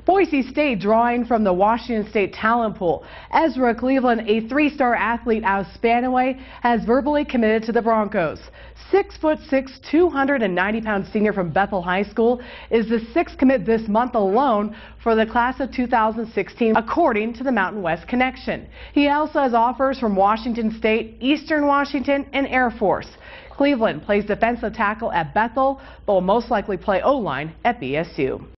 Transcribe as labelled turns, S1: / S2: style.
S1: Boise State drawing from the Washington State talent pool. Ezra Cleveland, a three-star athlete out of Spanaway, has verbally committed to the Broncos. 6'6", 290-pound senior from Bethel High School is the sixth commit this month alone for the class of 2016, according to the Mountain West Connection. He also has offers from Washington State, Eastern Washington, and Air Force. Cleveland plays defensive tackle at Bethel, but will most likely play O-line at BSU.